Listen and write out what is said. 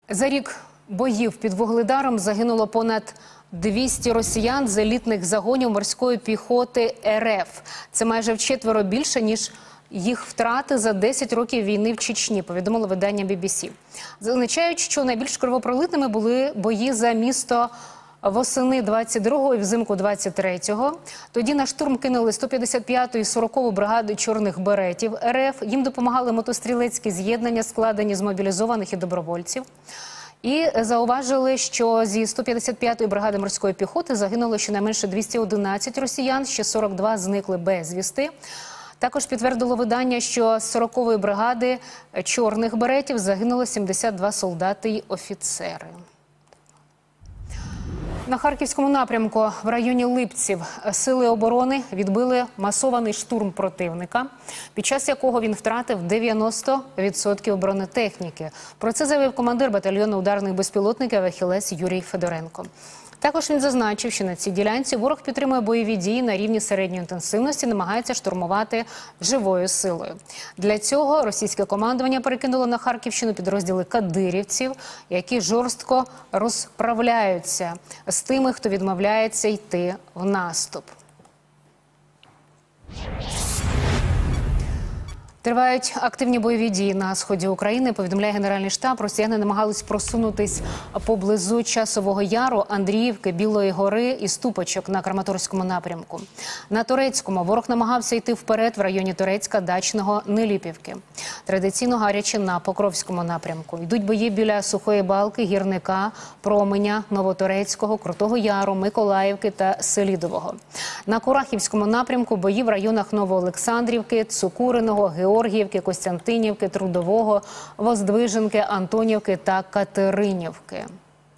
За рік боїв під Вугледаром загинуло понад 200 росіян з елітних загонів морської піхоти РФ. Це майже вчетверо більше, ніж їх втрати за 10 років війни в Чечні, повідомило видання BBC. Зазначають, що найбільш кровопролитними були бої за місто восени 22-го і взимку 23-го. Тоді на штурм кинули 155-ту і 40-ту бригади чорних беретів РФ. Їм допомагали мотострілецькі з'єднання, складені з мобілізованих і добровольців. І зауважили, що зі 155-ї бригади морської піхоти загинуло щонайменше 211 росіян, ще 42 зникли безвісти. Також підтвердило видання, що з 40-ї бригади чорних беретів загинуло 72 солдати й офіцери. На Харківському напрямку в районі Липців сили оборони відбили масований штурм противника, під час якого він втратив 90% бронетехніки. Про це заявив командир батальйону ударних безпілотників «Ахілес» Юрій Федоренко. Також він зазначив, що на цій ділянці ворог підтримує бойові дії на рівні середньої інтенсивності, намагається штурмувати живою силою. Для цього російське командування перекинуло на Харківщину підрозділи кадирівців, які жорстко розправляються з тими, хто відмовляється йти в наступ. Тривають активні бойові дії на сході України, повідомляє Генеральний штаб. Росіяни намагались просунутись поблизу Часового Яру, Андріївки, Білої гори і Ступочок на Краматорському напрямку. На Торецькому ворог намагався йти вперед в районі Торецька, Дачного, Неліпівки. Традиційно гаряче на Покровському напрямку. Йдуть бої біля Сухої Балки, Гірника, Променя, Новоторецького, Крутого Яру, Миколаївки та Селідового. На Курахівському напрямку бої в районах Новоолександрівки, Цукуриного, Георгіївки, Костянтинівки, Трудового, Воздвиженки, Антонівки та Катеринівки.